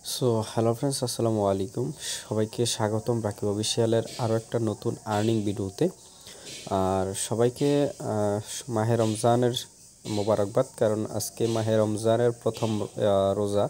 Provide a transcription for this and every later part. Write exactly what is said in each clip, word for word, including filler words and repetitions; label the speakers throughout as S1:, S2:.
S1: So hello friends, আসসালামু আলাইকুম। সবাইকে স্বাগতম রাকিব অফিসিয়ালের আরও একটা নতুন আর্নিং ভিডিওতে। আর সবাইকে মাহে রমজানের মোবারকবাদ, কারণ আজকে মাহে রমজানের প্রথম রোজা।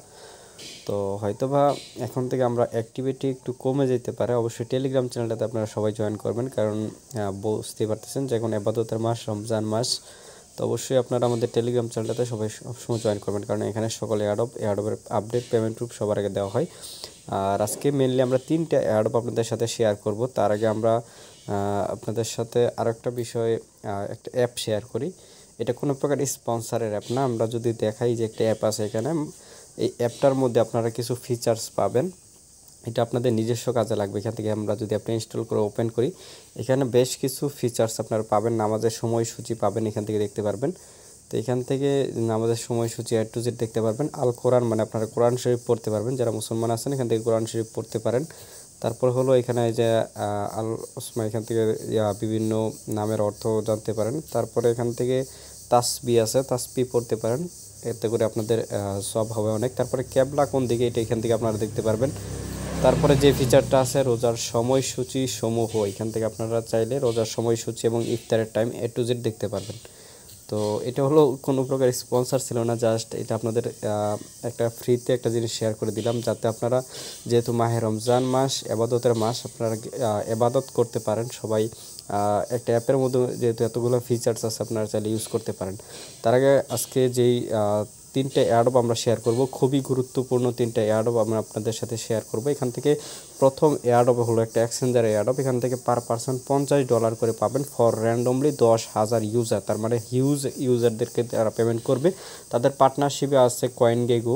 S1: তো হয়তোবা এখন থেকে আমরা অ্যাক্টিভিটি একটু কমে যেতে পারে। অবশ্যই টেলিগ্রাম চ্যানেলটাতে আপনারা সবাই জয়েন করবেন, কারণ বুঝতেই পারতেছেন যে এখন ইবাদতের মাস, রমজান মাস। তো অবশ্যই আপনারা আমাদের টেলিগ্রাম চ্যানেলটাতে সবাই সবসময় জয়েন করবেন, কারণ এখানে সকল এয়ারড্রপ এয়ারড্রপের আপডেট, পেমেন্ট প্রুফ সবার আগে দেওয়া হয়। আর আজকে মেনলি আমরা তিনটা এয়ারড্রপ আপনাদের সাথে শেয়ার করব। তার আগে আমরা আপনাদের সাথে আরও একটা বিষয়, একটা অ্যাপ শেয়ার করি। এটা কোনো প্রকার স্পন্সারের অ্যাপ না। আমরা যদি দেখাই যে একটা অ্যাপ আছে এখানে, এই অ্যাপটার মধ্যে আপনারা কিছু ফিচার্স পাবেন। এটা আপনাদের নিজস্ব কাজে লাগবে। এখান থেকে আমরা যদি আপনি ইনস্টল করে ওপেন করি, এখানে বেশ কিছু ফিচার্স আপনারা পাবেন। নামাজের সময়সূচি পাবেন, এখান থেকে দেখতে পারবেন। তো এখান থেকে নামাজের সময়সূচি এ টু জেড দেখতে পারবেন। আল কোরআন, মানে আপনারা কোরআন শরীফ পড়তে পারবেন। যারা মুসলমান আছেন এখান থেকে কোরআন শরীফ পড়তে পারেন। তারপর হলো এখানে যে আল ওসমা, এখান থেকে বিভিন্ন নামের অর্থ জানতে পারেন। তারপরে এখান থেকে তাসবি আছে, তাসবি পড়তে পারেন, এতে করে আপনাদের সব হবে অনেক। তারপরে ক্যাবলা কোন দিকে, এটা এখান থেকে আপনারা দেখতে পারবেন। তারপরে যে ফিচারটা আছে রোজার সময়সূচি সমূহ, এখান থেকে আপনারা চাইলে রোজার সময়সূচি এবং ইফতারের টাইম এ টু জেড দেখতে পারবেন। তো এটা হলো কোনো প্রকার স্পন্সর ছিল না, জাস্ট এটা আপনাদের একটা ফ্রিতে একটা জিনিস শেয়ার করে দিলাম, যাতে আপনারা, যেহেতু মাহে রমজান মাস, এবাদতের মাস, আপনারা এবাদত করতে পারেন সবাই। একটা অ্যাপের মধ্যে যেহেতু এতগুলো ফিচার্স আছে, আপনারা চাইলে ইউজ করতে পারেন। তার আগে আজকে যেই তিনটে এয়ারড্রপ আমরা শেয়ার করব, খুবই গুরুত্বপূর্ণ তিনটে এয়ারড্রপ আমরা আপনাদের সাথে শেয়ার করব। এখান থেকে প্রথম এয়ারড্রপ হলো একটা এক্সচেঞ্জার এয়ারড্রপ। এখান থেকে পার পার্সন পঞ্চাশ ডলার করে পাবেন ফর র্যান্ডমলি দশ হাজার ইউজার। তার মানে হিউজ ইউজারদেরকে যারা পেমেন্ট করবে, তাদের পার্টনারশিপে আছে কয়েন গেগো,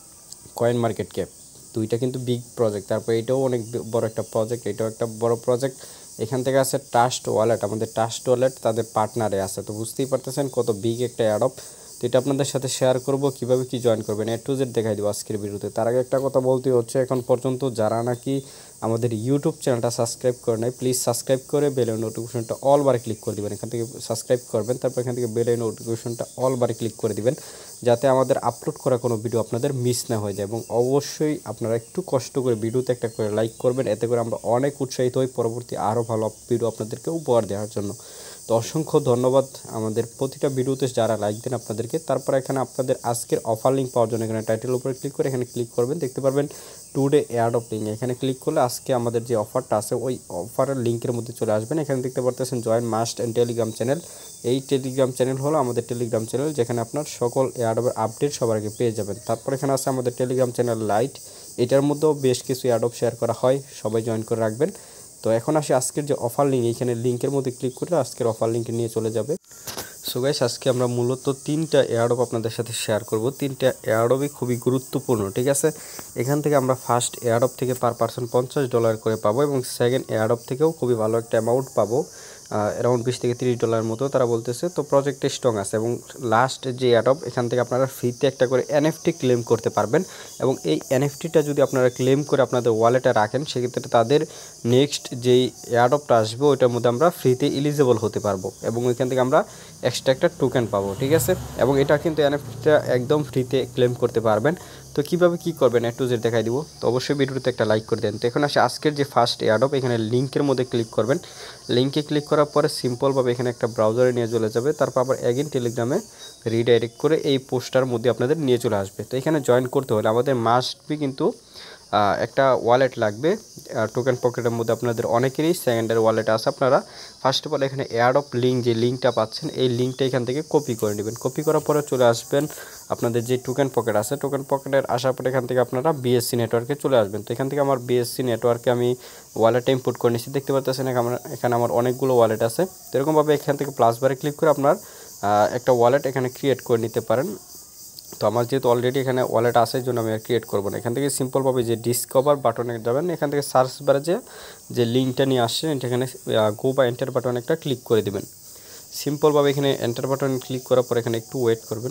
S1: কয়েন মার্কেট ক্যাপ, দুইটা কিন্তু বিগ প্রজেক্ট। তারপর এটাও অনেক বড় একটা প্রজেক্ট, এটাও একটা বড় প্রজেক্ট। এখান থেকে আছে ট্রাস্ট ওয়ালেট, আমাদের ট্রাস্ট ওয়ালেট তাদের পার্টনারে আছে। তো বুঝতেই পারতেছেন কত বিগ একটা এয়ারড্রপ। তো এটা আপনাদের সাথে শেয়ার করব, কিভাবে কি জয়েন করবেন এ টু জেড দেখাই দেবো আজকের ভিডিওতে। তার আগে একটা কথা বলতে হচ্ছে, এখন পর্যন্ত যারা নাকি আমাদের ইউটিউব চ্যানেলটা সাবস্ক্রাইব করে নাই, প্লিজ সাবস্ক্রাইব করে বেলের নোটিফিকেশনটা অল বারে ক্লিক করে দেবেন। এখান থেকে সাবস্ক্রাইব করবেন, তারপর এখান থেকে বেলের নোটিফিকেশনটা অল বারে ক্লিক করে দিবেন, যাতে আমাদের আপলোড করা কোনো ভিডিও আপনাদের মিস না হয়ে যায়। এবং অবশ্যই আপনারা একটু কষ্ট করে ভিডিওতে একটা করে লাইক করবেন, এতে করে আমরা অনেক উৎসাহিত হই পরবর্তী আরও ভালো ভিডিও আপনাদেরকে উপহার দেওয়ার জন্য। তো অসংখ্য ধন্যবাদ আমাদের প্রতিটা ভিডিওতে যারা লাইক দেন আপনাদেরকে। তারপর এখানে আপনাদের আজকের অফার লিঙ্ক পাওয়ার জন্য এখানে টাইটেলের উপরে ক্লিক করে এখানে ক্লিক করবেন, দেখতে পারবেন টুডে এয়ারড্রপ লিঙ্ক। এখানে ক্লিক করলে আজকে আমাদের যে অফারটা আছে ওই অফারের লিঙ্কের মধ্যে চলে আসবেন। এখানে দেখতে পারতেছেন join must and Telegram channel. এই টেলিগ্রাম চ্যানেল হলো আমাদের টেলিগ্রাম চ্যানেল, যেখানে আপনার সকল এয়ারড্রপের আপডেট সবার আগে পেয়ে যাবেন। তারপর এখানে আছে আমাদের টেলিগ্রাম চ্যানেল লাইট, এটার মধ্যেও বেশ কিছু এয়ারড্রপ শেয়ার করা হয়, সবাই জয়েন করে রাখবেন। তো এখন আসি আজকের যে অফার লিঙ্ক, এইখানে লিঙ্কের মধ্যে ক্লিক করলে আজকের অফার লিঙ্কে নিয়ে চলে যাবে। সো গাইস, আজকে আমরা মূলত তিনটা এয়ারড্রপ আপনাদের সাথে শেয়ার করব। তিনটা এয়ারড্রপই খুবই গুরুত্বপূর্ণ, ঠিক আছে। এখান থেকে আমরা ফার্স্ট এয়ারড্রপ থেকে পার পার্সন পঞ্চাশ ডলার করে পাবো, এবং সেকেন্ড এয়ারড্রপ থেকেও খুবই ভালো একটা অ্যামাউন্ট পাবো, অ্যারাউন্ড বিশ থেকে তিরিশ ডলারের মতো তারা বলতেছে। তো প্রজেক্টে স্ট্রং আছে। এবং লাস্ট যে এয়ারড্রপ, এখান থেকে আপনারা ফ্রিতে একটা করে এনএফটি ক্লেম করতে পারবেন। এবং এই এনএফটিটা যদি আপনারা ক্লেম করে আপনাদের ওয়ালেটে রাখেন, সেক্ষেত্রে তাদের নেক্সট যেই এয়ারড্রপটা আসবে ওইটার মধ্যে আমরা ফ্রিতে এলিজিবল হতে পারবো, এবং ওইখান থেকে আমরা এক্সট্রা একটা টোকেন পাবো, ঠিক আছে। এবং এটা কিন্তু এনএফটিটা একদম ফ্রিতে ক্লেম করতে পারবেন। তো কীভাবে কী করবেন এ টু জেড দেখাই দিব। তো অবশ্যই ভিডিওতে একটা লাইক করে দেন। তো এখন আসে আজকের যে ফার্স্ট এয়ারড্রপ, এখানে লিঙ্কের মধ্যে ক্লিক করবেন। লিঙ্কে ক্লিক করার পরে সিম্পলভাবে এখানে একটা ব্রাউজারে নিয়ে চলে যাবে। তারপর আবার অ্যাগেন টেলিগ্রামে রিডাইরেক্ট করে এই পোস্টার মধ্যে আপনাদের নিয়ে চলে আসবে। তো এখানে জয়েন করতে হলে আমাদের মাস্ট বি কিন্তু একটা ওয়ালেট লাগবে। টোকেন পকেটের মধ্যে আপনাদের অনেকেরই সেকেন্ডারি ওয়ালেট আছে। আপনারা ফার্স্ট অফ অল এখানে এয়ারড্রপ লিঙ্ক, যে লিঙ্কটা পাচ্ছেন এই লিঙ্কটা এখান থেকে কপি করে নেবেন। কপি করার পরে চলে আসবেন আপনাদের যে টোকেন পকেট আছে, টোকেন পকেটের আসার পরে এখান থেকে আপনারা বিএসসি নেটওয়ার্কে চলে আসবেন। তো এখান থেকে আমার বিএসসি নেটওয়ার্কে আমি ওয়ালেটে ইম্পোর্ট করে নিচ্ছি, দেখতে পাচ্ছেন এখানে আমার অনেকগুলো ওয়ালেট আছে। তো এরকমভাবে এখান থেকে প্লাস বারে ক্লিক করে আপনার একটা ওয়ালেট এখানে ক্রিয়েট করে নিতে পারেন। তো আমার যেহেতু অলরেডি এখানে ওয়ালেট আছে, এই জন্য আমি আর ক্রিয়েট করবো না। এখান থেকে সিম্পলভাবে যে ডিসকভার বাটনে যাবেন, এখান থেকে সার্চ বারে যে যে লিঙ্কটা নিয়ে আসছেন এখানে গো বা এন্টার বাটন একটা ক্লিক করে দেবেন। সিম্পলভাবে এখানে এন্টার বাটন ক্লিক করার পর এখানে একটু ওয়েট করবেন।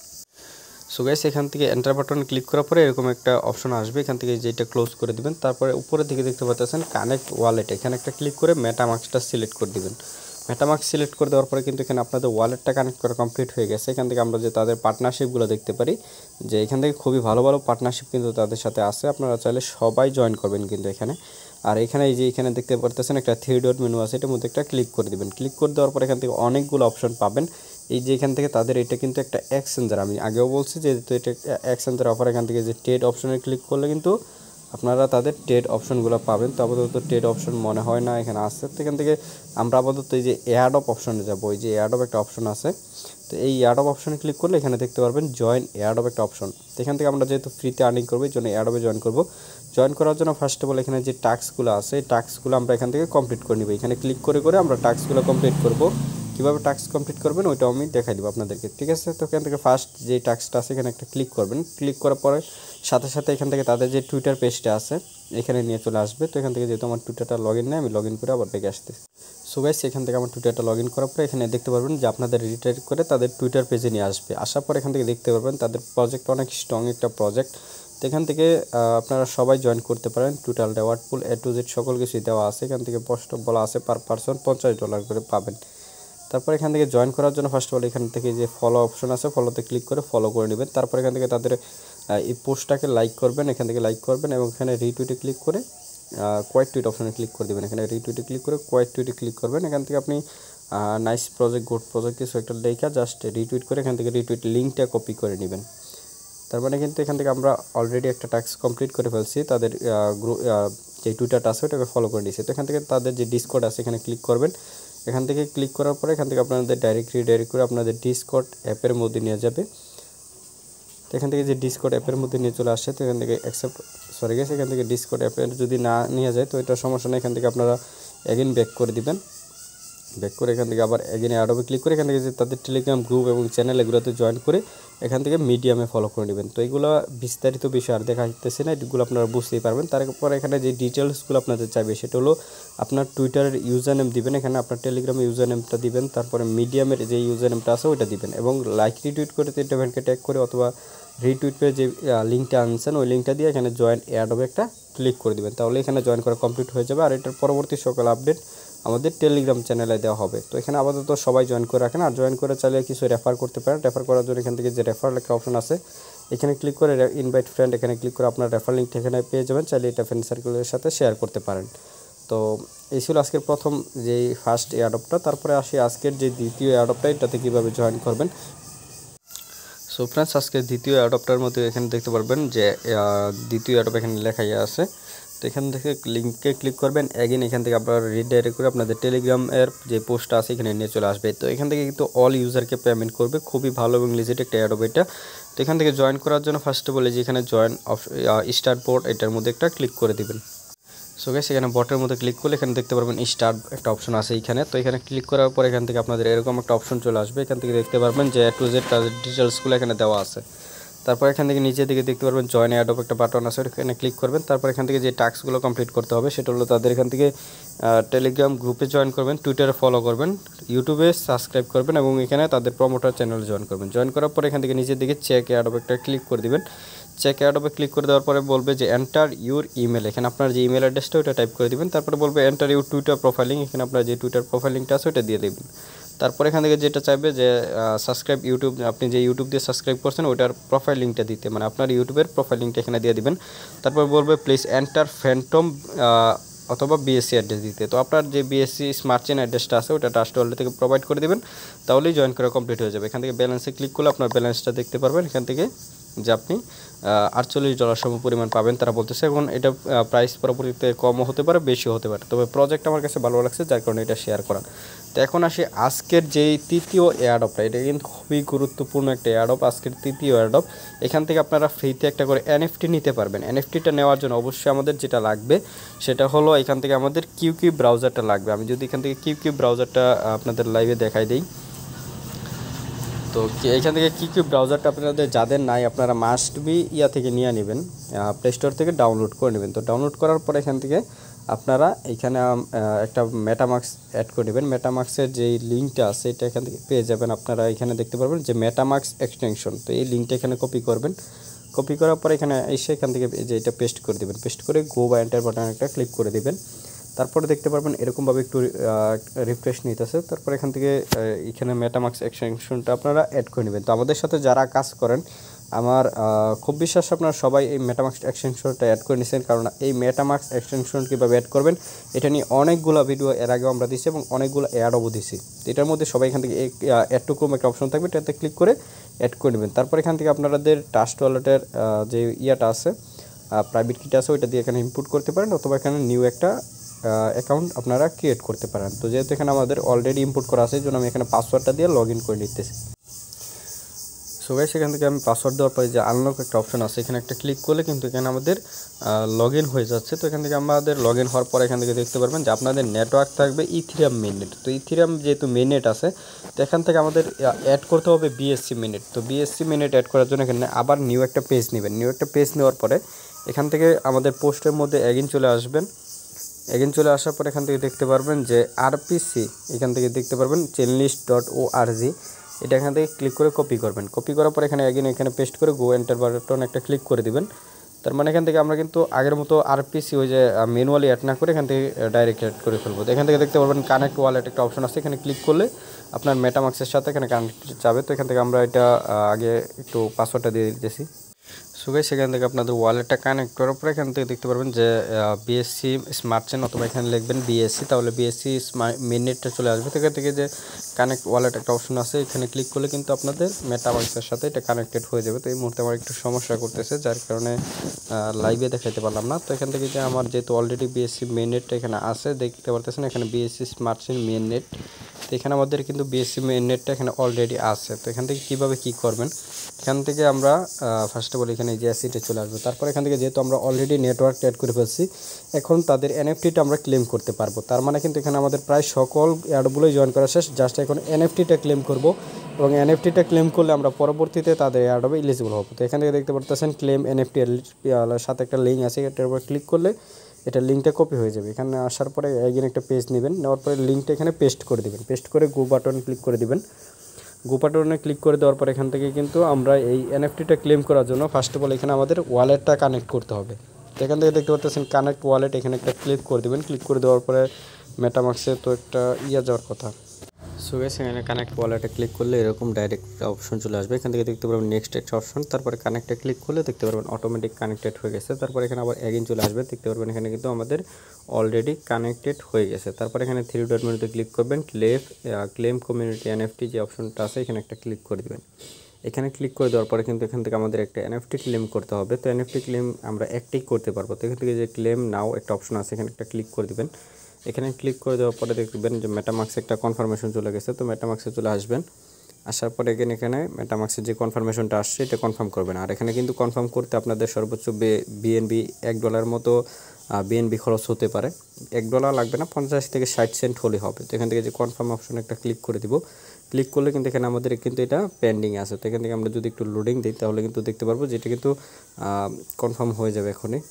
S1: সো গাইস, এখান থেকে এন্টার বাটন ক্লিক করার পরে এরকম একটা অপশন আসবে, এখান থেকে যেটা ক্লোজ করে দিবেন। তারপরে উপরের দিকে দেখতে পাচ্ছেন কানেক্ট ওয়ালেট, এখানে একটা ক্লিক করে মেটামাস্কটা সিলেক্ট করে দিবেন। মেটামাস্ক সিলেক্ট করে দেওয়ার পরে কিন্তু এখানে আপনাদের ওয়ালেটটা কানেক্ট করা কমপ্লিট হয়ে গেছে। এখান থেকে আমরা যে তাদের পার্টনারশিপগুলো দেখতে পারি যে এখান থেকে খুবই ভালো ভালো পার্টনারশিপ কিন্তু তাদের সাথে আছে। আপনারা চাইলে সবাই জয়েন করবেন কিন্তু এখানে। আর এখানে এই যে এখানে দেখতে পারতেছেন একটা থ্রি ডট মেনু আছে, এটার মধ্যে একটা ক্লিক করে দিবেন। ক্লিক করে দেওয়ার পর এখান থেকে অনেকগুলো অপশন পাবেন। এই যে এখান থেকে তাদের এটা কিন্তু একটা এক্সচেঞ্জার, আমি আগেও বলছি যে এটা এক্সচেঞ্জার অফার। এখান থেকে যে ট্রেড অপশনে ক্লিক করলে কিন্তু আপনারা তাদের ট্রেড অপশনগুলো পাবেন। তো আপাতত ট্রেড অপশন মনে হয় না এখানে আসছে। তো এখান থেকে আমরা আপাতত এই যে এয়ারড্রপ অপশনে যাবো। এই যে এয়ারড্রপ একটা অপশন আছে, তো এই এয়ারড্রপ অপশনে ক্লিক করলে এখানে দেখতে পারবেন জয়েন এয়ারড্রপ একটা অপশন। তো এখান থেকে আমরা যেহেতু ফ্রিতে আর্নিং করবো এই জন্য এয়ারড্রপে জয়েন করবো। জয়েন করার জন্য ফার্স্ট অফ অল এখানে যে টাস্কগুলো আছে এই টাস্কগুলো আমরা এখান থেকে কমপ্লিট করে নিব। এখানে ক্লিক করে করে আমরা টাস্কগুলো কমপ্লিট করব। কীভাবে টাস্ক কমপ্লিট করবেন ওইটাও আমি দেখাই দেবো আপনাদেরকে, ঠিক আছে? তো এখান থেকে ফার্স্ট যে টাস্কটা আছে এখানে একটা ক্লিক করবেন। ক্লিক করার পরে সাথে সাথে এখান থেকে তাদের যে টুইটার পেজটা আছে এখানে নিয়ে চলে আসবে। তো এখান থেকে যেহেতু আমার টুইটারটা লগ ইন নেই, আমি লগ ইন করে আবার ব্যাকে আসতেছি। সো গাইস, এখান থেকে আমার টুইটারটা লগ ইন করার পরে এখানে দেখতে পারবেন যে আপনাদের রিটাইট করে তাদের টুইটার পেজে নিয়ে আসবে। আসার পর এখান থেকে দেখতে পারবেন তাদের প্রজেক্ট অনেক স্ট্রং একটা প্রজেক্ট। তো এখান থেকে আপনারা সবাই জয়েন করতে পারেন। Total reward pool A to Z সকল কিছুই দেওয়া আছে। এখান থেকে পোস্ট বলা আছে পার পারসন পঞ্চাশ ডলার করে পাবেন। তারপর এখান থেকে জয়েন করার জন্য ফার্স্ট অফ অল এখান থেকে যে ফলো অপশন আছে ফলোতে ক্লিক করে ফলো করে নেবেন। তারপর এখান থেকে তাদের এই পোস্টটাকে লাইক করবেন, এখান থেকে লাইক করবেন এবং এখানে রিটুইটে ক্লিক করে কোয়াইট টুইট অপশনে ক্লিক করে দেবেন। এখানে রিটুইটে ক্লিক করে কোয়াইট টুইটে ক্লিক করবেন। এখান থেকে আপনি নাইস প্রজেক্ট গুড প্রজেক্ট কিছু একটা লেখা জাস্ট রিটুইট করে এখান থেকে রিটুইট লিঙ্কটা কপি করে নেবেন। তার মানে কিন্তু এখান থেকে আমরা অলরেডি একটা টাস্ক কমপ্লিট করে ফেলছি। তাদের গ্রুপ যে টুইটারটা আছে ওটাকে ফলো করে নিয়েছি। তো এখান থেকে তাদের যে ডিসকর্ড আছে এখানে ক্লিক করবেন। এখান থেকে ক্লিক করার পরে এখান থেকে আপনাদের ডাইরেক্ট রিডাইরেক্ট করে আপনাদের ডিসকর্ড অ্যাপের মধ্যে নিয়ে যাবে। তো এখান থেকে যে ডিসকর্ড অ্যাপের মধ্যে নিয়ে চলে আসছে। তো এখান থেকে অ্যাকসেপ্ট সরি গেছে, এখান থেকে ডিসকর্ড অ্যাপের যদি না নিয়ে যায় তো এটা সমস্যা নেই। এখান থেকে আপনারা অ্যাগেন ব্যাক করে দিবেন। ব্যাক করে এখান থেকে আবার এগেন অ্যাডবে ক্লিক করে এখান থেকে যে তাদের টেলিগ্রাম গ্রুপ এবং চ্যানেল এগুলোতে জয়েন করে এখান থেকে মিডিয়ামে ফলো করে নেবেন। তো এইগুলো বিস্তারিত বিষয় আর দেখা যাচ্ছে না, এগুলো আপনারা বুঝতেই পারবেন। তারপর এখানে যে ডিটেলসগুলো আপনাদের চাইবে সেটা হলো আপনার টুইটারের ইউজার নেম দিবেন, এখানে আপনার টেলিগ্রামের ইউজার নেমটা দিবেন, তারপরে মিডিয়ামের যে ইউজার নেমটা আছে ওইটা দিবেন এবং লাইক রিটুইট করে তিনটা ভ্যানকে ট্যাগ করে অথবা রিটুইট করে যে লিঙ্কটা আনছেন ওই লিঙ্কটা দিয়ে এখানে জয়েন অ্যাডবে একটা ক্লিক করে দিবেন। তাহলে এখানে জয়েন করা কমপ্লিট হয়ে যাবে। আর এটার পরবর্তী সকল আপডেট আমাদের টেলিগ্রাম চ্যানেলে দেওয়া হবে। তো এখানে আপাতত সবাই জয়েন করে রাখেন। আর জয়েন করে চাইলে কিছু রেফার করতে পারেন। রেফার করার জন্য এখান থেকে যে রেফার লেখা অপশন আছে এখানে ক্লিক করে ইনভাইট ফ্রেন্ড এখানে ক্লিক করে আপনার রেফার লিঙ্কটা এখানে পেয়ে যাবেন। চাইলে এটা ফ্রেন্ড সার্কেলের সাথে শেয়ার করতে পারেন। তো এই ছিল আজকের প্রথম যেই ফার্স্ট এয়ারড্রপটা। তারপরে আসি আজকের যে দ্বিতীয় এয়ারড্রপটা, এটাতে কীভাবে জয়েন করবেন। সো ফ্রেন্ডস, আজকে দ্বিতীয় এয়ারড্রপটার মধ্যে এখানে দেখতে পারবেন যে দ্বিতীয় এয়ারড্রপ এখানে লেখাই আছে। তো এখান থেকে লিঙ্কে ক্লিক করবেন। অ্যাগেন এখান থেকে আপনারা রিডাইরেক্ট করে আপনাদের টেলিগ্রামের যে পোস্টটা আছে এখানে নিয়ে চলে আসবে। তো এখান থেকে কিন্তু অল ইউজারকে পেমেন্ট করবে। খুবই ভালো এবং লিজিট একটা এয়ারড্রপ এটা। তো এখান থেকে জয়েন করার জন্য ফার্স্ট বলে যে এখানে জয়েন স্টার্ট বোর্ড এটার মধ্যে একটা ক্লিক করে দিবেন। সো গাইস, এখানে বটের মধ্যে ক্লিক করলে এখানে দেখতে পারবেন স্টার্ট একটা অপশন আছে এইখানে। তো এখানে ক্লিক করার পর এখান থেকে আপনাদের এরকম একটা অপশন চলে আসবে। এখান থেকে দেখতে পারবেন যে এ টু জেড তাদের ডিটেলসগুলো এখানে দেওয়া আছে। তারপর এখান থেকে নিচের দিকে দেখতে পারবেন জয়েন এয়ারড্রপ একটা বাটন আছে, এখানে ক্লিক করবেন। তারপর এখান থেকে যে টাস্কগুলো কমপ্লিট করতে হবে সেটা হলো তাদের এখান থেকে টেলিগ্রাম গ্রুপে জয়েন করবেন, টুইটারে ফলো করবেন, ইউটিউবে সাবস্ক্রাইব করবেন এবং এখানে তাদের প্রমোটার চ্যানেলে জয়েন করবেন। জয়েন করার পর এখান থেকে নিচের দিকে চেক এয়ারড্রপ একটা ক্লিক করে দিবেন। চেক এয়ারড্রপে ক্লিক করে দেওয়ার পরে বলবে যে এন্টার ইউর ইমেল, এখানে আপনার যে ইমেল অ্যাড্রেসটা ওটা টাইপ করে দিবেন। তারপরে বলবে এন্টার ইউর টুইটার প্রোফাইলিং, এখানে আপনার যে টুইটার প্রোফাইলিংটা আছে ওটা দিয়ে দেবেন। তারপর এখান থেকে যেটা চাইবে যে সাবস্ক্রাইব ইউটিউব, আপনি যে ইউটিউব দিয়ে সাবস্ক্রাইব করছেন ওটার প্রোফাইল লিঙ্কটা দিতে, মানে আপনার ইউটিউবের প্রোফাইল লিঙ্কটা এখানে দিয়ে দিবেন। তারপর বলবে প্লিজ এন্টার ফ্যান্টম অথবা বিএসসি অ্যাড্রেস দিতে। তো আপনার যে বিএসসি স্মার্ট চেন অ্যাড্রেসটা আছে ওটা ট্রাস্ট ওয়ালেট থেকে প্রোভাইড করে দেবেন, তাহলেই জয়েন করা কমপ্লিট হয়ে যাবে। এখান থেকে ব্যালেন্সে ক্লিক করলে আপনার ব্যালেন্সটা দেখতে পারবেন এখান থেকে যে আপনি আটচল্লিশ ডলার সম পরিমাণ পাবেন তারা বলতেছে। এখন এটা প্রাইস পরবর্তীতে কমও হতে পারে বেশিও হতে পারে, তবে প্রজেক্ট আমার কাছে ভালো লাগছে যার কারণে এটা শেয়ার করা। তো এখন আসি আজকের যেই তৃতীয় এয়ারড্রপটা, এটা কিন্তু খুবই গুরুত্বপূর্ণ একটা এয়ারড্রপ। আজকের তৃতীয় এয়ারড্রপ, এখান থেকে আপনারা ফ্রিতে একটা করে এনএফটি নিতে পারবেন। এনএফটিটা নেওয়ার জন্য অবশ্যই আমাদের যেটা লাগবে সেটা হলো এখান থেকে আমাদের কিউকিউ ব্রাউজারটা লাগবে। আমি যদি এখান থেকে কিউকিউ ব্রাউজারটা আপনাদের লাইভে দেখাই দিই, তো এখান থেকে কী কী ব্রাউজারটা আপনাদের যাদের নাই আপনারা মাস্ট বি ইয়া থেকে নিয়ে নেবেন, প্লে স্টোর থেকে ডাউনলোড করে নেবেন। তো ডাউনলোড করার পর এখান থেকে আপনারা এখানে একটা মেটামাস্ক অ্যাড করে নেবেন। মেটামাস্কের যেই লিঙ্কটা আছে এটা এখান থেকে পেয়ে যাবেন। আপনারা এখানে দেখতে পারবেন যে মেটামাস্ক এক্সটেনশন, তো এই লিঙ্কটা এখানে কপি করবেন। কপি করার পর এখানে এসে এখান থেকে যে এটা পেস্ট করে দেবেন। পেস্ট করে গো বা এন্টার বাটন একটা ক্লিক করে দেবেন। তারপরে দেখতে পারবেন এরকমভাবে একটু রিফ্রেশ নিতেছে। তারপর এখান থেকে এখানে মেটামাস্ক এক্সটেনশনটা আপনারা অ্যাড করে নেবেন। তো আমাদের সাথে যারা কাজ করেন আমার খুব বিশ্বাস আপনারা সবাই এই মেটামাস্ক এক্সটেনশনটা অ্যাড করে নিয়েছেন, কারণ এই মেটামাস্ক এক্সটেনশন কীভাবে অ্যাড করবেন এটা নিয়ে অনেকগুলো ভিডিও এর আগেও আমরা দিচ্ছি এবং অনেকগুলো অ্যাডও দিচ্ছি। তো এটার মধ্যে সবাই এখান থেকে অ্যাড টু ক্রোম একটা অপশন থাকবে, এটাতে ক্লিক করে অ্যাড করে নেবেন। তারপর এখান থেকে আপনাদের ট্রাস্ট ওয়ালেটের যে ইয়াটা আছে প্রাইভেট কিটা আছে ওইটা দিয়ে এখানে ইনপুট করতে পারেন, অথবা এখানে নিউ একটা অ্যাকাউন্ট আপনারা ক্রিয়েট করতে পারেন। তো যেহেতু এখানে আমাদের অলরেডি ইনপুট করা আছে এই জন্য আমি এখানে পাসওয়ার্ডটা দিয়ে লগ ইন করে নিতেছি। সো গাইস এখান থেকে আমি পাসওয়ার্ড দেওয়ার পরে যে আনলক একটা অপশন আছে এখানে একটা ক্লিক করলে কিন্তু এখানে আমাদের লগ ইন হয়ে যাচ্ছে। তো এখান থেকে আমাদের লগ ইন হওয়ার পরে এখান থেকে দেখতে পারবেন যে আপনাদের নেটওয়ার্ক থাকবে ইথিরিয়াম মেইননেট। তো ইথিরিয়াম যেহেতু মেইননেট আছে তো এখান থেকে আমাদের অ্যাড করতে হবে বিএসসি মেইননেট। তো বিএসসি মেইননেট অ্যাড করার জন্য এখানে আবার নিউ একটা পেজ নেবেন। নিউ একটা পেজ নেওয়ার পরে এখান থেকে আমাদের পোস্টের মধ্যে এগিন চলে আসবেন। এগিন চলে আসার পর এখান থেকে দেখতে পারবেন যে আরপিসি, এখান থেকে দেখতে পারবেন chain list dot O R G, এটা এখান থেকে ক্লিক করে কপি করবেন। কপি করার পর এখানে এগিন এখানে পেস্ট করে গো এন্টার বাটন একটা ক্লিক করে দিবেন। তার মানে এখান থেকে আমরা কিন্তু আগের মতো আরপিসি ওই যে ম্যানুয়ালি অ্যাড না করে এখান থেকে ডাইরেক্ট অ্যাড করে ফেলবো। তো এখান থেকে দেখতে পারবেন কানেক্ট ওয়ালেট একটা অপশন আছে, এখানে ক্লিক করলে আপনার মেটামাস্কের সাথে এখানে কানেক্ট যাবে। তো এখান থেকে আমরা এটা আগে একটু পাসওয়ার্ডটা দিয়ে দিতেছি। সো গাইস সেখান থেকে আপনাদের ওয়ালেটটা কানেক্ট করার পর এখান থেকে দেখতে পারবেন যে বিএসসি স্মার্ট চেন, অথবা এখানে লিখবেন বিএসসি, তাহলে বিএসসি মেইননেটটা চলে আসবে। এখান থেকে যে কানেক্ট ওয়ালেট একটা অপশন আছে এখানে ক্লিক করলে কিন্তু আপনাদের মেটামাস্কের সাথে এটা কানেক্টেড হয়ে যাবে। তো এই মুহূর্তে আমার একটু সমস্যা করতেছে যার কারণে লাইভে দেখাইতে পারলাম না। তো এখান থেকে যে আমার যেহেতু অলরেডি বিএসসি মেইননেটটা এখানে আছে দেখতে পারতেছেন এখানে বিএসসি স্মার্ট চেন মেইননেট, তো এখানে আমাদের কিন্তু বিএসসি মেইননেটটা এখানে অলরেডি আছে। তো এখান থেকে কীভাবে কী করবেন, এখান থেকে আমরা ফার্স্ট অফ অল এখানে যে অ্যাসিটে চলে আসবো। তারপর এখান থেকে যেহেতু আমরা অলরেডি নেটওয়ার্ক অ্যাড করে ফেলছি এখন তাদের এনএফটিটা আমরা ক্লেম করতে পারবো। তার মানে কিন্তু এখানে আমাদের প্রায় সকল অ্যাডগুলোই জয়েন করা শেষ, জাস্ট এখন এনএফটিটা ক্লেম করব এবং এনএফটিটা ক্লেম করলে আমরা পরবর্তীতে তাদের অ্যাড হবে এলিজিবল হবো। তো এখান থেকে দেখতে পারতেছেন ক্লেম এনএফটি এর সাথে একটা লিঙ্ক আছে, এটার উপর ক্লিক করলে এটা লিঙ্কটা কপি হয়ে যাবে। এখানে আসার পরে এগেন একটা পেজ নেবেন, নেওয়ার পরে লিঙ্কটা এখানে পেস্ট করে দেবেন, পেস্ট করে গো বাটন ক্লিক করে দিবেন। গো বাটনে ক্লিক করে দেওয়ার পর এখান থেকে কিন্তু আমরা এই এনএফটিটা ক্লেম করার জন্য ফার্স্ট অফ অল এখানে আমাদের ওয়ালেটটা কানেক্ট করতে হবে। তো এখান থেকে দেখতে পাচ্ছেন কানেক্ট ওয়ালেট, এখানে একটা ক্লিক করে দেবেন। ক্লিক করে দেওয়ার পরে মেটামাস্কে তো একটা ইয়া যাওয়ার কথা। সো গাইস এখানে কানেক্ট ওয়ালেটে ক্লিক করলে এরকম ডাইরেক্ট অপশন চলে আসবে। এখান থেকে দেখতে পারবেন নেক্সট একটা অপশন, তারপরে কানেক্টে ক্লিক করলে দেখতে পারবেন অটোমেটিক কানেক্টেড হয়ে গেছে। তারপর এখানে আবার এগেইন চলে আসবে, দেখতে পারবেন এখানে কিন্তু আমাদের অলরেডি কানেক্টেড হয়ে গেছে। তারপর এখানে থ্রি ডট মেনুতে ক্লিক করবেন, ক্লেম ক্লেম কমিউনিটি এনএফটি যে অপশনটা আছে এখানে একটা ক্লিক করে দেবেন। এখানে ক্লিক করে দেওয়ার পরে কিন্তু এখান থেকে আমাদের একটা এনএফটি ক্লেম করতে হবে। তো এনএফটি ক্লেম আমরা একটাই করতে পারবো। তো এখান থেকে যে ক্লেম নাও একটা অপশন আছে এখানে একটা ক্লিক করে দেবেন। এখানে ক্লিক করে দেওয়ার পরে দেখবেন যে মেটামাস্কে একটা কনফার্মেশন চলে গেছে। তো মেটামাস্কে চলে আসবেন, আসার পরে এখানে এখানে মেটামাস্কের যে কনফার্মেশনটা আসছে এটা কনফার্ম করবেন। আর এখানে কিন্তু কনফার্ম করতে আপনাদের সর্বোচ্চ বিএনবি এক ডলার মতো বিএনবি খরচ হতে পারে। এক ডলার লাগবে না, পঞ্চাশ থেকে ষাট সেন্ট হলে হবে। তো এখান থেকে যে কনফার্ম অপশন একটা ক্লিক করে দিব, ক্লিক করলে কিন্তু এখানে আমাদের কিন্তু এটা পেন্ডিং আছে। তো এখান থেকে আমরা যদি একটু লোডিং দিই তাহলে কিন্তু দেখতে পারবো যে এটা কিন্তু কনফার্ম হয়ে যাবে এখনই।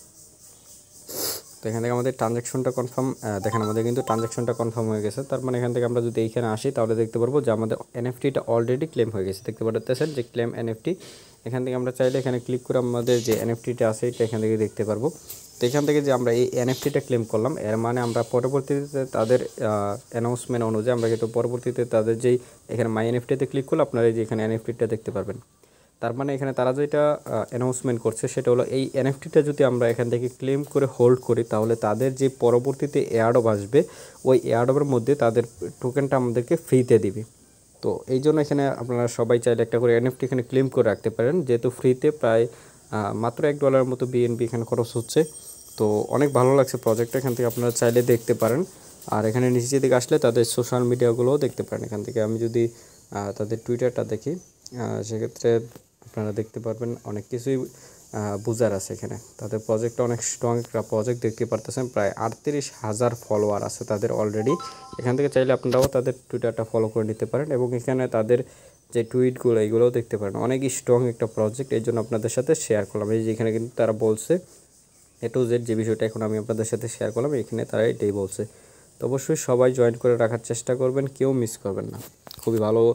S1: তো এখান থেকে আমাদের ট্রানজ্যাকশনটা কনফার্ম দেখেন, আমাদের কিন্তু ট্রানজ্যাকশনটা কনফার্ম হয়ে গেছে। তার মানে এখান থেকে আমরা যদি এইখানে আসি তাহলে দেখতে পারবো যে আমাদের এনএফটিটা অলরেডি ক্লেম হয়ে গেছে। দেখতে পারতেছেন যে ক্লেম এনএফটি, এখান থেকে আমরা চাইলে এখানে ক্লিক করে আমাদের যে এনএফটিটা আছে এটা এখান থেকে দেখতে পারবো। তো এখান থেকে যে আমরা এই এনএফটিটা ক্লেম করলাম এর মানে আমরা পরবর্তীতে তাদের অ্যানাউন্সমেন্ট অনুযায়ী আমরা কিন্তু পরবর্তীতে তাদের যেই এখানে মাই এনএফটিতে ক্লিক করলে আপনারা এই যে এখানে এনএফটিটা দেখতে পারবেন। তার মানে এখানে তারা যেটা অ্যানাউন্সমেন্ট করছে সেটা হলো এই এনএফটিটা যদি আমরা এখান থেকে ক্লেম করে হোল্ড করি তাহলে তাদের যে পরবর্তীতে এয়ারড্রপ আসবে ওই এয়ারড্রপের মধ্যে তাদের টোকেনটা আমাদেরকে ফ্রিতে দিবে। তো এই জন্য এখানে আপনারা সবাই চাইলে একটা করে এনএফটি এখানে ক্লেম করে রাখতে পারেন, যেহেতু ফ্রিতে প্রায় মাত্র এক ডলারের মতো বিএনবি এখানে খরচ হচ্ছে। তো অনেক ভালো লাগছে প্রজেক্টটা, এখান থেকে আপনারা চাইলে দেখতে পারেন। আর এখানে নিচের দিকে আসলে তাদের সোশ্যাল মিডিয়াগুলোও দেখতে পারেন। এখান থেকে আমি যদি তাদের টুইটারটা দেখি সেক্ষেত্রে আপনারা দেখতে পারবেন অনেক কিছুই বুঝার আছে। এখানে তাদের প্রজেক্টটা অনেক স্ট্রং একটা প্রজেক্ট দেখতে পারতেছেন, প্রায় আটত্রিশ হাজার ফলোয়ার আছে তাদের অলরেডি। এখান থেকে চাইলে আপনারাও তাদের টুইটারটা ফলো করে নিতে পারেন এবং এখানে তাদের যে টুইটগুলো এইগুলোও দেখতে পারেন। অনেক স্ট্রং একটা প্রজেক্ট, এই জন্য আপনাদের সাথে শেয়ার করলাম। এই যে এখানে কিন্তু তারা বলছে এ টু জেড যে বিষয়টা এখন আমি আপনাদের সাথে শেয়ার করলাম এখানে তারা এটাই বলছে। তো অবশ্যই সবাই জয়েন করে রাখার চেষ্টা করবেন, কেউ মিস করবেন না। খুবই ভালো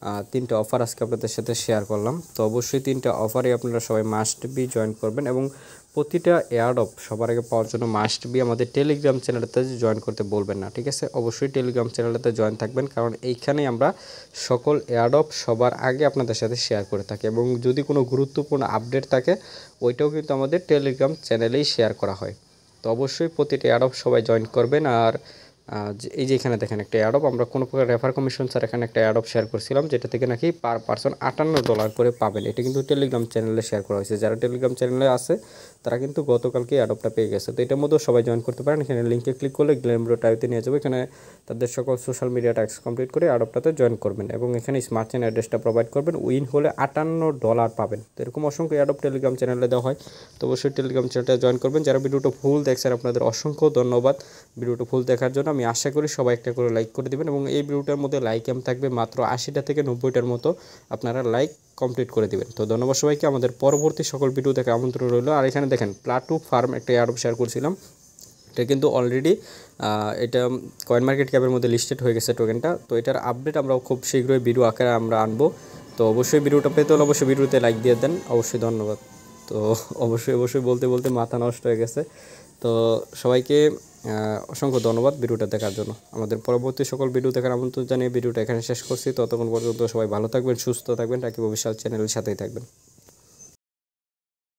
S1: তিনটা অফার আজকে আপনাদের সাথে শেয়ার করলাম। তো অবশ্যই তিনটা অফারে আপনারা সবাই মাস্ট বি জয়েন করবেন এবং প্রতিটা এয়ারড্রপ সবার আগে পাওয়ার জন্য মাস্ট বি আমাদের টেলিগ্রাম চ্যানেলটাতে জয়েন করতে বলবেন না, ঠিক আছে? অবশ্যই টেলিগ্রাম চ্যানেলটাতে জয়েন থাকবেন, কারণ এইখানেই আমরা সকল এয়ারড্রপ সবার আগে আপনাদের সাথে শেয়ার করে থাকি এবং যদি কোনো গুরুত্বপূর্ণ আপডেট থাকে ওইটাও কিন্তু আমাদের টেলিগ্রাম চ্যানেলেই শেয়ার করা হয়। তো অবশ্যই প্রতিটা এয়ারড্রপ সবাই জয়েন করবেন। আর এই যে এখানে দেখেন একটা এয়ারড্রপ আমরা কোনো প্রকার রেফার কমিশন স্যার এখানে একটা এয়ারড্রপ শেয়ার করছিলাম, যেটা থেকে নাকি পার পারসন আটান্ন ডলার করে পাবেন। এটা কিন্তু টেলিগ্রাম চ্যানেলে শেয়ার করা হয়েছে, যারা টেলিগ্রাম চ্যানেলে আছে তারা কিন্তু গতকালকে এয়ারড্রপটা পেয়ে গেছে। তো এটার মধ্যেও সবাই জয়েন করতে পারেন। এখানে লিঙ্কে ক্লিক করলে গ্ল্যামব্রো টাইপে নিয়ে যাবে, এখানে তাদের সকল সোশ্যাল মিডিয়া ট্যাক্স কমপ্লিট করে এয়ারড্রপটাতে জয়েন করবেন এবং এখানে স্মার্ট চেন অ্যাড্রেসটা প্রোভাইড করবেন। উইন হলে আটান্ন ডলার পাবেন। তো এরকম অসংখ্য এয়ারড্রপ টেলিগ্রাম চ্যানেলে দেওয়া হয়। তো অবশ্যই টেলিগ্রাম চ্যানেলটা জয়েন করবেন। যারা ভিডিওটা ফুল দেখছেন আপনাদের অসংখ্য ধন্যবাদ ভিডিওটা ফুল দেখার জন্য। আমি আশা করি সবাই একটা করে লাইক করে দেবেন এবং এই ভিডিওটার মধ্যে লাইক এম থাকবে মাত্র আশিটা থেকে নব্বইটার মতো, আপনারা লাইক কমপ্লিট করে দিবেন। তো ধন্যবাদ সবাইকে। আমাদের পরবর্তী সকল ভিডিও দেখে আমন্ত্রণ রইল। আর এখানে দেখেন প্লাটু ফার্ম একটা এয়ারড্রপ শেয়ার করছিলাম, এটা কিন্তু অলরেডি এটা কয়েন মার্কেট ক্যাপের মধ্যে লিস্টেড হয়ে গেছে টোকেনটা। তো এটার আপডেট আমরা খুব শীঘ্রই ভিডিও আকারে আমরা আনবো। তো অবশ্যই ভিডিওটা পেতে হলে অবশ্যই ভিডিওতে লাইক দিয়ে দেন, অবশ্যই ধন্যবাদ। তো অবশ্যই অবশ্যই বলতে বলতে মাথা নষ্ট হয়ে গেছে। তো সবাইকে অসংখ্য ধন্যবাদ ভিডিওটা দেখার জন্য। আমাদের পরবর্তী সকল ভিডিও দেখার আমন্ত্রণ জানিয়ে ভিডিওটা এখানে শেষ করছি। ততক্ষণ পর্যন্ত সবাই ভালো থাকবেন, সুস্থ থাকবেন, রাকিব অফিশিয়াল চ্যানেলের সাথেই থাকবেন।